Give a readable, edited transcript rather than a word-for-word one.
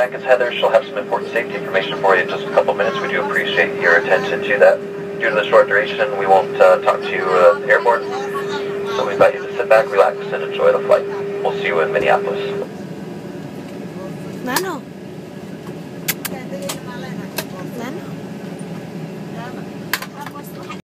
back is Heather. She'll have some important safety information for you in just a couple minutes. We do appreciate your attention to that. Due to the short duration, we won't talk to you airborne. So we invite you to sit back, relax, and enjoy the flight. We'll see you in Minneapolis. Nano.